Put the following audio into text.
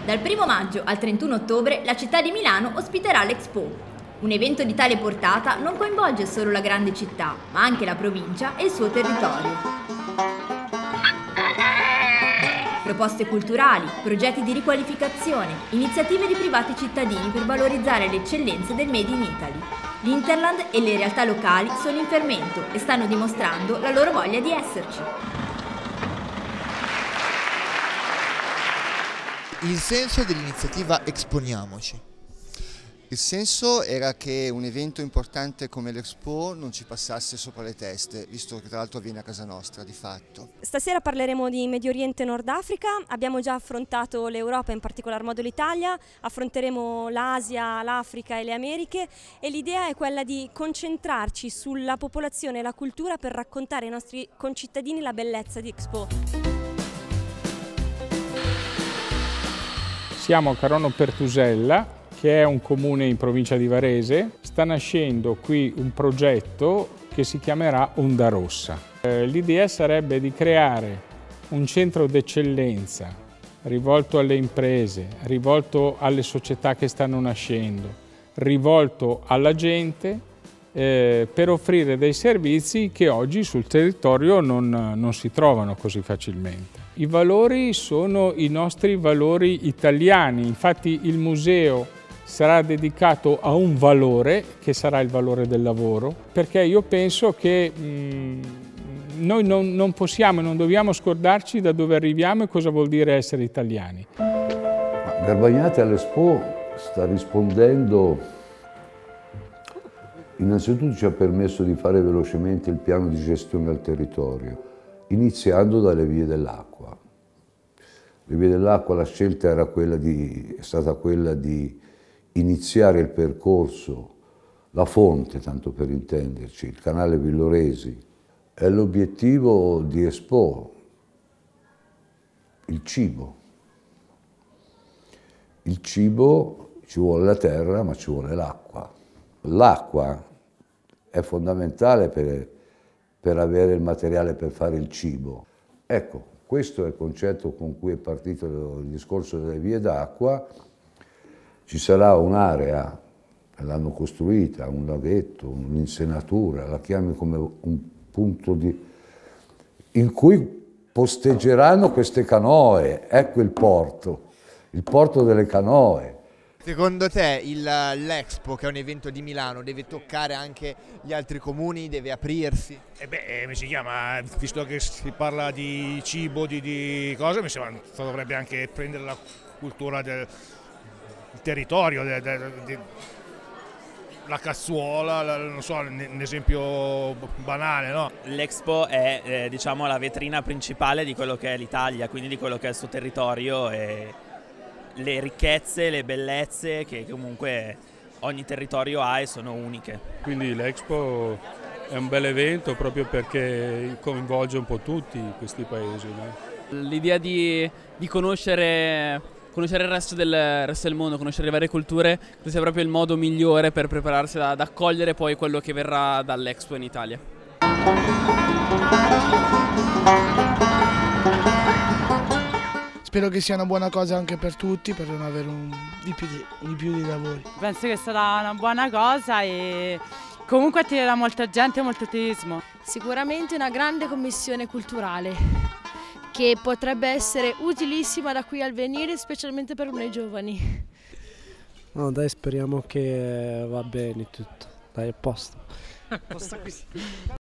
Dal 1° maggio al 31 ottobre la città di Milano ospiterà l'Expo. Un evento di tale portata non coinvolge solo la grande città, ma anche la provincia e il suo territorio. Proposte culturali, progetti di riqualificazione, iniziative di privati cittadini per valorizzare le eccellenze del Made in Italy. L'Interland e le realtà locali sono in fermento e stanno dimostrando la loro voglia di esserci. Il senso dell'iniziativa Exponiamoci. Il senso era che un evento importante come l'Expo non ci passasse sopra le teste, visto che tra l'altro avviene a casa nostra di fatto. Stasera parleremo di Medio Oriente e Nord Africa, abbiamo già affrontato l'Europa, in particolar modo l'Italia, affronteremo l'Asia, l'Africa e le Americhe e l'idea è quella di concentrarci sulla popolazione e la cultura per raccontare ai nostri concittadini la bellezza di Expo. Siamo a Carono Pertusella, che è un comune in provincia di Varese. Sta nascendo qui un progetto che si chiamerà Onda Rossa. L'idea sarebbe di creare un centro d'eccellenza rivolto alle imprese, rivolto alle società che stanno nascendo, rivolto alla gente per offrire dei servizi che oggi sul territorio non si trovano così facilmente. I valori sono i nostri valori italiani, infatti il museo sarà dedicato a un valore che sarà il valore del lavoro, perché io penso che noi non possiamo e non dobbiamo scordarci da dove arriviamo e cosa vuol dire essere italiani. Garbagnate all'Expo sta rispondendo, innanzitutto ci ha permesso di fare velocemente il piano di gestione del territorio, iniziando dalle vie dell'acqua. Le vie dell'acqua, la scelta era è stata quella di iniziare il percorso, la fonte, tanto per intenderci, il canale Villoresi. È l'obiettivo di Expo, il cibo. Il cibo, ci vuole la terra, ma ci vuole l'acqua. L'acqua è fondamentale per avere il materiale per fare il cibo. Ecco, questo è il concetto con cui è partito il discorso delle vie d'acqua. Ci sarà un'area, l'hanno costruita, un laghetto, un'insenatura, la chiami come un punto in cui posteggeranno queste canoe. Ecco il porto delle canoe. Secondo te l'Expo, che è un evento di Milano, deve toccare anche gli altri comuni, deve aprirsi? Mi si chiama, visto che si parla di cibo, di cose, mi sembra che dovrebbe anche prendere la cultura del territorio, la cazzuola, non so, un esempio banale, no? L'Expo è diciamo la vetrina principale di quello che è l'Italia, quindi di quello che è il suo territorio e le ricchezze, le bellezze che comunque ogni territorio ha e sono uniche. Quindi l'Expo è un bel evento proprio perché coinvolge un po' tutti questi paesi, no? L'idea di conoscere il resto del mondo, conoscere le varie culture, questo sia proprio il modo migliore per prepararsi ad accogliere poi quello che verrà dall'Expo in Italia. Spero che sia una buona cosa anche per tutti, per non avere di più di lavori. Penso che sarà una buona cosa e comunque attirerà molta gente e molto turismo. Sicuramente una grande commissione culturale che potrebbe essere utilissima da qui al venire, specialmente per noi giovani. No, dai, speriamo che va bene tutto. Dai, a posto.